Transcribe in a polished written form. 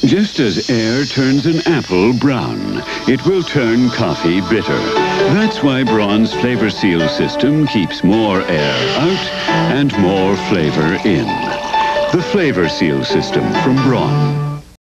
Just as air turns an apple brown, it will turn coffee bitter. That's why Braun's flavor seal system keeps more air out and more flavor in. The flavor seal system from Braun.